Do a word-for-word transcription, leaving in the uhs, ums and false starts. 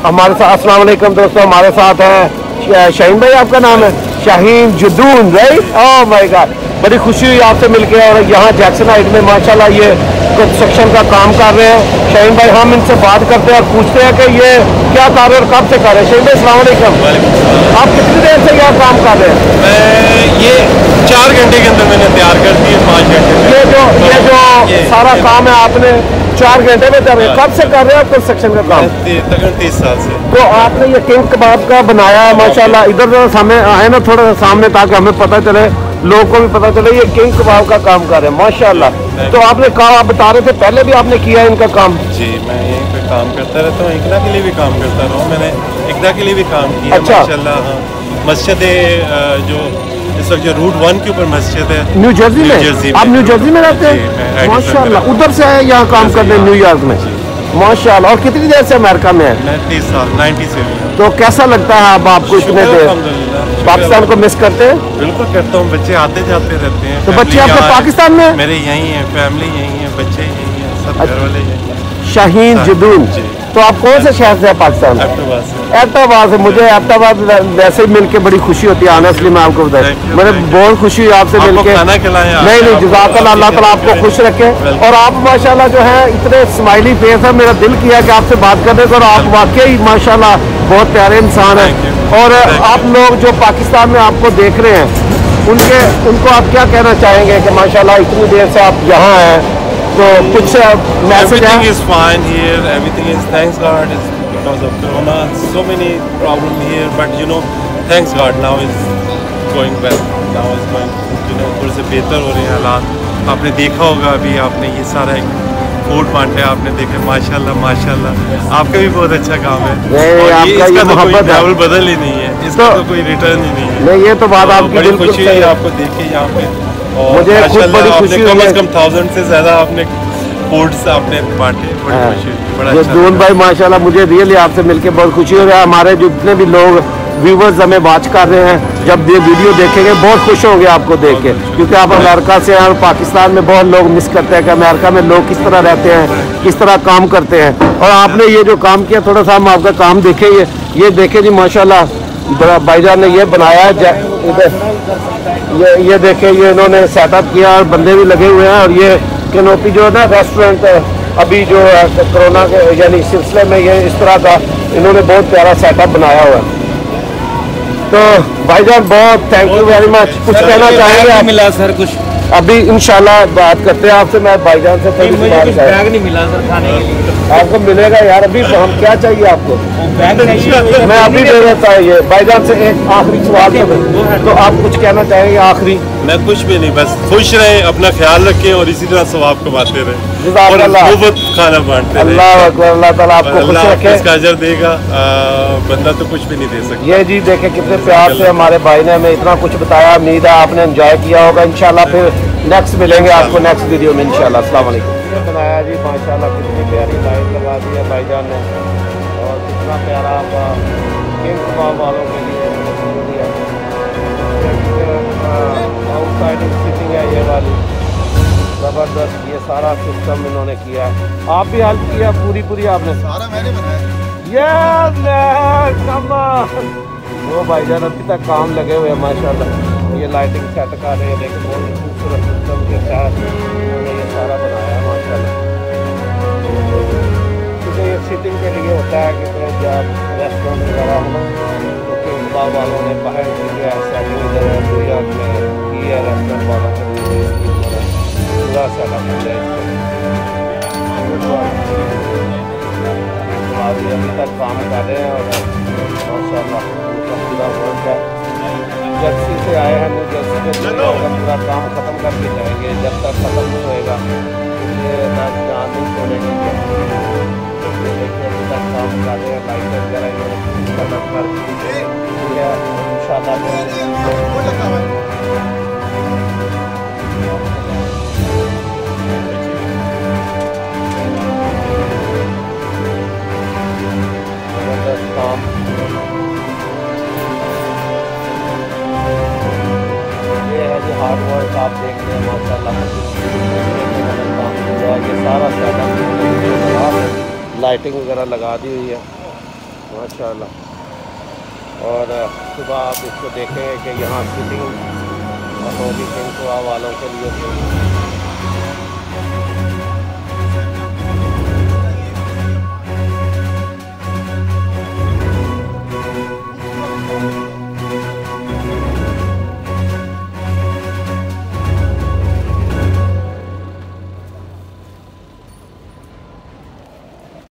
हमारे साथ अस्सलाम वालेकुम दोस्तों, हमारे साथ है शाहीन भाई, आपका नाम है शाहीन जुदून, राइट? ओह माय गॉड, बड़ी खुशी हुई आपसे मिलके। और यहाँ जैक्सन हाइट में माशाल्लाह ये कंस्ट्रक्शन का काम कर रहे हैं। शाहीन भाई, हम इनसे बात करते हैं और पूछते हैं कि ये क्या कर रहे हैं और कब से कर रहे हैं। शाहीन भाई अस्सलाम वालेकुम, आप कितनी देर से यहाँ काम कर रहे हैं? मैं ये चार घंटे के अंदर मैंने तैयार कर दी है, पाँच घंटे। ये जो ये जो ये, सारा ये काम है आपने चार घंटे में कर रहे हैं। कब से कर रहे हैं आप कंस्ट्रक्शन का काम? तकरीबन तीस साल से। तो आपने ये किंग कबाब का बनाया है माशाल्लाह। इधर जो सामने आए ना थोड़ा सा सामने, ताकि हमें पता चले, लोगों को भी पता चले ये किंग कबाब का काम कर रहे हैं माशाल्लाह। तो आपने कहा, आप बता रहे थे पहले भी आपने किया है इनका काम? जी, मैं यहीं पे काम करता रहता हूँ, इकरा के लिए भी काम करता रहा हूँ, मैंने इकरा के लिए भी काम किया। अच्छा, माशाल्लाह। हाँ, मस्जिद जो इस वक्त जो रूट वन के ऊपर मस्जिद है, न्यू जर्सी में। आप न्यू जर्सी में रहते हैं? माशाल्लाह, उधर से है यहाँ काम करने न्यूयॉर्क में? माशाल्लाह। और कितनी देर से अमेरिका में है? मैं तीस साल नाइन्टी से। तो कैसा लगता है अब आपको इतने देर? पाकिस्तान को मिस करते हैं? बिल्कुल करता हूँ, बच्चे आते जाते रहते हैं। तो बच्चे आपके पाकिस्तान में? मेरे यहीं है, फैमिली यहीं है, बच्चे यहीं हैं, सब घर वाले यहीं हैं। शाहीन जुदून, तो आप कौन से शहर से हैं पाकिस्तान? एबटाबाद से। मुझे एबटाबाद वैसे ही मिलके बड़ी खुशी होती है, ऑनेस्टली मैं आपको बताऊं, मुझे बहुत खुशी हुई आपसे मिलके। नहीं नहीं, जज़ाकल्लाह, अल्लाह ताला आपको खुश रखे। और आप माशाल्लाह जो है इतने स्माइली फेस है, मेरा दिल किया कि आपसे बात करने को। और आप वाकई माशाल्लाह बहुत प्यारे इंसान हैं। और आप लोग जो पाकिस्तान में आपको देख रहे हैं, उनके उनको आप क्या कहना चाहेंगे कि माशाल्लाह इतनी देर से आप यहाँ हैं, तो कुछ मैसेज है? Everything is fine here. Everything is, thanks God, is because of Corona. So many problems here, but you know, thanks God, now is going well. Now is going, you know, थोड़े से बेहतर हो रहे हैं हालात। आपने देखा होगा अभी, आपने ये सारा एक फूड बांटा, आपने देखे, माशाल्लाह माशाल्लाह। आपका भी बहुत अच्छा काम है। और ये इसका तो कोई लेवल बदल ही नहीं है, इसका तो, तो कोई रिटर्न ही नहीं है। नहीं, ये तो बात तो आपकी बड़ी खुशी है आपको देख के यहाँ पे। और मुझे खुद बड़ी खुशी हुई है। कम से कम थाउजेंड से ज़्यादा आपने फूड्स आपने बांटे, बड़ी खुशी, बड़ा अच्छा। जुदून भाई माशाल्लाह, मुझे रियली आपसे मिलके बहुत खुशी हो रहा है। हमारे जितने भी लोग व्यूवर्स हमें वॉच कर रहे हैं, जब ये वीडियो देखेंगे बहुत खुश होंगे आपको देख के, क्योंकि आप अमेरिका से हैं और पाकिस्तान में बहुत लोग मिस करते हैं कि अमेरिका में लोग किस तरह रहते हैं, किस तरह काम करते हैं। और आपने ये जो काम किया, थोड़ा सा हम आपका काम देखें। ये ये देखें जी माशाल्लाह, बड़ा भाईजान ने ये बनाया है। ये ये देखें, ये इन्होंने सेटअप किया और बंदे भी लगे हुए हैं। और ये कैनोपी जो है ना रेस्टोरेंट, अभी जो है कोरोना के यानी सिलसिले में ये इस तरह का इन्होंने बहुत प्यारा सेटअप बनाया हुआ है। तो भाईजान बहुत थैंक यू वेरी मच। कुछ कहना चाहेंगे आप? मिला सर कुछ अभी इंशाल्लाह बात करते हैं आपसे। मैं भाईजान से थोड़ी सी बात कर, बैग नहीं मिला सर खाने के लिए। आपको मिलेगा यार। अभी हम क्या चाहिए आपको? बैग चाहिए, मैं अभी दे देता है। ये भाईजान से एक आखिरी सवाल तो, तो आप कुछ कहना चाहेंगे आखिरी? मैं कुछ भी नहीं, बस खुश रहे, अपना ख्याल रखें और इसी तरह सवाब कमाते रहे और बहुत खाना बांटते रहे। अल्लाह अकबर, अल्लाह ताला आपको खुश रखे, इसका अजर देगा। बंदा तो कुछ भी नहीं दे सकता। ये जी देखे कितने प्यार से हमारे भाई ने हमें इतना कुछ बताया। उम्मीद है आपने एंजॉय किया होगा। इंशाल्लाह फिर नेक्स्ट मिलेंगे आपको नेक्स्ट वीडियो में इंशाल्लाह। अस्सलाम वालेकुम। बनाया जी माशाल्लाह, कितनी प्यारी लाइट लगा दी है भाईजान ने, और कितना प्यारा किंग कबाब वालों के लिए आउटसाइडिंग सीटिंग है ये वाली, ज़बरदस्त। ये सारा सिस्टम इन्होंने किया है। आप भी हेल्प किया पूरी पूरी आपने? सारा मैंने बनाया। वो भाईजान अभी तक काम लगे हुए हैं माशाल्लाह। ये लाइटिंग सेट कर रहे हैं, देखो बहुत खूबसूरत सिस्टम के साथ उन्होंने ये सारा बनाया है माशाल्लाह। क्योंकि ये सीटिंग के लिए होता है कि जब रेस्टोरेंट वगैरह हो ना, तो किंग कबाब वालों ने बाहर की जो है सेटिंग इधर न्यूयॉर्क में की है, रेस्टोरेंट वालों के लिए पूरा सेटअप किया है। अभी तक काम कर रहे हैं और माशाल्लाह पूरा वर्क है। जर्सी से आए हैं, न्यू जर्सी से पूरा काम ख़त्म करके जाएंगे। जब तक ख़त्म नहीं होएगा ये राजस्थान नहीं छोड़ेंगे। देखिए अभी तक काम कर रहे हैं, लाइटें वगैरह इन्होंने ख़त्म कर दी है इंशाल्लाह। हार्ड वर्क आप देख रहे हैं माशाल्लाह। ये सारा सेटअप लाइटिंग वगैरह लगा दी हुई है। माशाल्लाह। और सुबह आप इसको देखेंगे कि यहाँ सिटिंग होगी सिंधुआ वालों के लिए।